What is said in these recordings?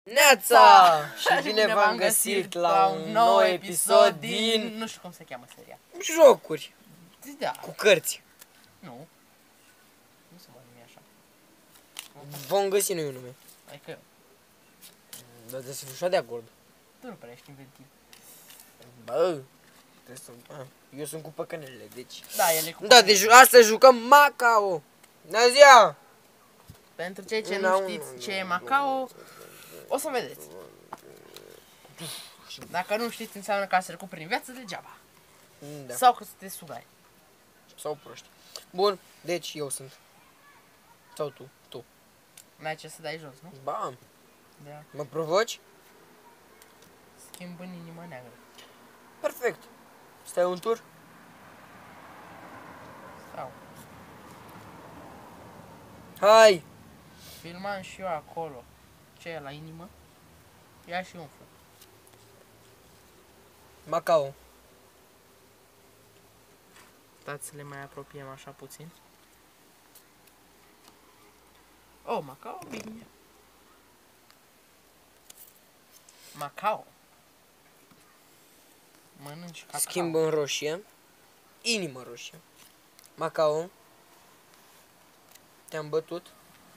Neața! Și bine v-am găsit la un nou episod din... Nu știu cum se cheamă seria. Jocuri Da. cu cărți. Nu. Nu se va numi așa. Vom găsi noi un nume. Adică eu. Dar de să fiu așa de acord. Tu nu prea ești inventiv. Bă, trebuie să... eu sunt cu păcănelele, deci... Da, el e cu... Da, deci astăzi jucăm Macao. Nazia! Pentru cei ce nu știți ce e Macao, o să vedeți. Dacă nu știți, înseamnă că ați trecut prin viață degeaba. Da. Sau că sunteți sugari. Sau proști. Bun, deci eu sunt. Sau tu, tu. N-ai ce să dai jos, nu? Bam. Da. Mă provoci? Schimb în inima neagră. Perfect. Stai un tur? Sau. Hai! Filmam și eu acolo. Ce e la inimă? Ia și umflă. Macao. Stați să le mai apropiem așa puțin. Oh, Macao, bine. Macao. Mănânci cacao. Schimb în roșie. Inimă roșie. Macao. Te-am bătut.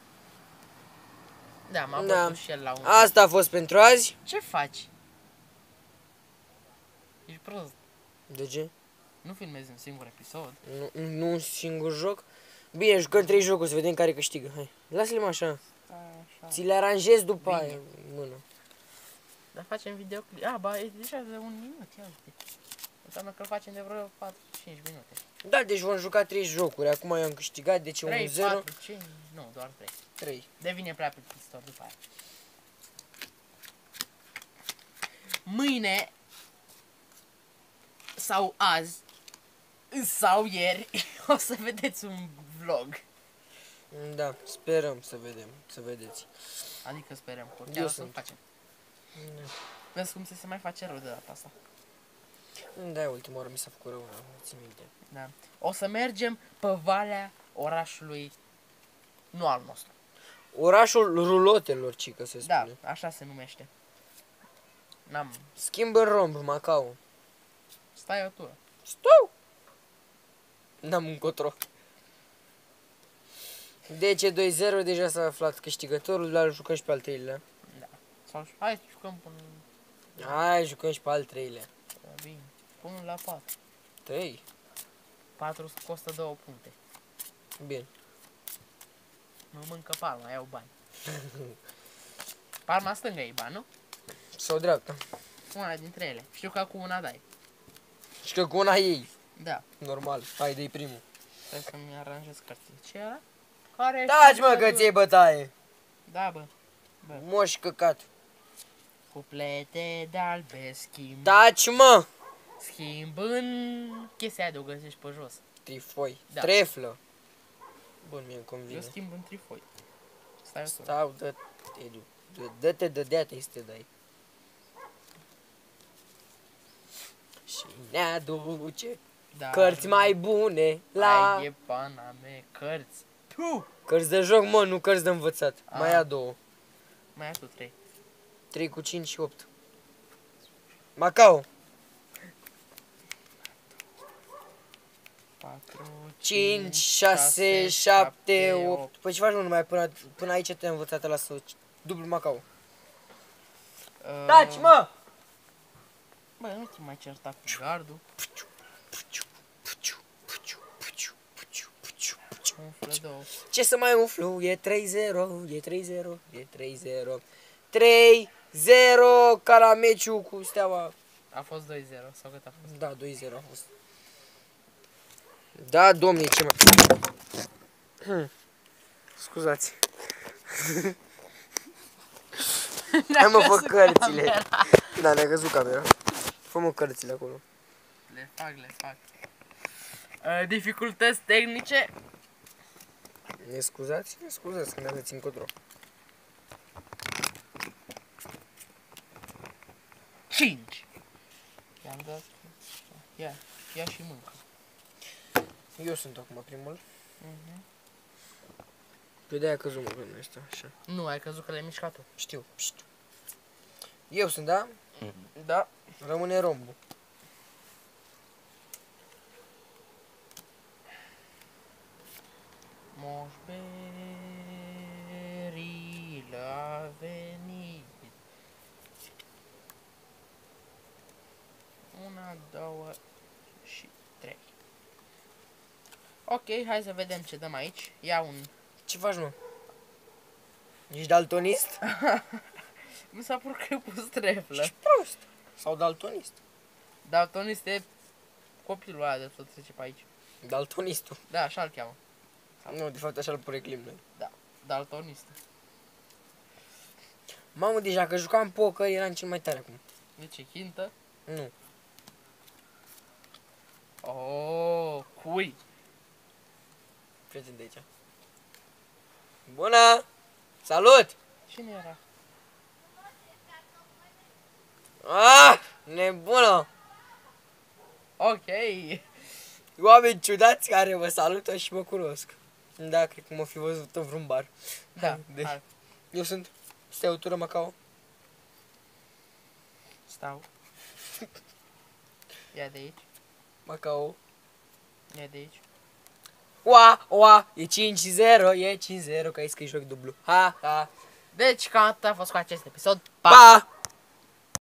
Da, m-a Da. bătut și el la un... Asta a fost pentru azi. Ce faci? Ești prost. De ce? Nu filmezi un singur episod. Nu un singur joc? Bine, jucăm 3 jocuri, să vedem care câștigă. Hai, lasă-le așa. Așa. Ți le aranjez după Bine. aia în mână. Dar facem videoclip. Ah, ba, e deja de 1 minut, ia uite. Înseamnă că îl facem de vreo 4-5 minute. Da, deci vom juca 3 jocuri. Acum eu am câștigat, deci 3, 1-0. 4, 5, nu, doar 3. 3. Devine prea plictisitor după aia. Mâine sau azi sau ieri o să vedeți un vlog. Da, sperăm să vedem, să vedeți. Adică sperăm că Eu chiar o să sunt. facem. Vezi cum se mai face rău de data asta. Da, ultima oară mi s-a făcut rău, țin minte. Da. O să mergem pe valea orașului, nu al nostru. Orașul rulotelor, cică se Da, spune. așa se numește. N-am... Schimb în romb, Macao. Stai o tură. Stau! N-am încotro. Deci 2-0, deja s-a aflat câștigătorul, dar îl jucăm și pe al treilea. Da. Sau hai să jucăm până... Hai, jucăm și pe al treilea. Bine. Până la 4. 3. 4 costă 2 puncte. Bine. Mă mâncă palma, iau bani. Palma stângă e bani, nu? Sau dreapta. Una dintre ele. Știu că cu una dai. Și că cu una ei. Da. Normal. Hai, dă-i primul. Trebuie să-mi aranjez cărțile. Ce era? Care Taci, mă, că ți-ai bătaie. Da, bă. Moș căcat. Cuplete de albe schimb. Taci, mă! Schimb în chestia aia de o găsești pe jos. Trifoi. Da. Treflă. Bun, mie-mi Eu convine. schimb în trifoi. Stai o tură. Stau, dă-te, dădea-te să te dai. Și ne aduce Da. cărți mai bune la... Ai e pana mea, cărți. Tu! Cărți de joc, mă, nu cărți de învățat. Ah. Mai ia 2. Mai ai tu 3. 3 cu 5 și 8. Macao. 4, 5, 6, 7, 8. Păi ce faci, mă, numai până aici te-am învățat la să... Dublu Macao. Taci, mă! Bă, nu te mai certa cu gardul. Umflă 2. Ce să mai umflu? E 3-0, e 3-0, e 3-0. 3-0 ca la meciul cu Steaua. A fost 2-0 sau cât a fost? Da, 2-0 a fost. Da, domnule, ce mai... Scuzați. Hai, mă, fă cărțile. Da, ne-a căzut camera. Fă-mă cărțile acolo. Le fac. Dificultăți tehnice. Ne scuzați? Ne scuzați că ne-aveți încotro. 5. I-am dat. Ia și mâncă. Eu sunt acum primul. Pe de-aia a căzut, mă, când ăsta, așa. Nu, ai căzut că le-ai mișcat tu. Știu, știu. Eu sunt, da? Da. Rămâne rombul. Moșberil a venit. Una, două și trei. Ok, hai să vedem ce dăm aici. Ia un... Ce faci, mă? Ești daltonist? Mi s-a părut că e pus treflă. Ești prost. Sau daltonist? Daltonist e copilul ăla de tot trece pe aici. Daltonistul. Da, așa îl cheamă. Nu, de fapt așa îl poreclim noi. Da, daltonist. Mamă, deja că jucam poker eram cel mai tare acum. De ce, chintă? Nu. Oh, cui? Prieten de aici. Bună! Salut! Cine era? Ah! Nebună! Ok. Oameni ciudați care mă salută și mă cunosc. Da, cred că mă fi văzut în vreun bar. Da, Deci, hai, eu sunt Steutură Macao. stau. Ia de aici, Macao. ia de aici. Ua, e 5-0, e 5-0, că ai scris joc dublu. Ha, ha. Deci, cam atât a fost cu acest episod. Pa!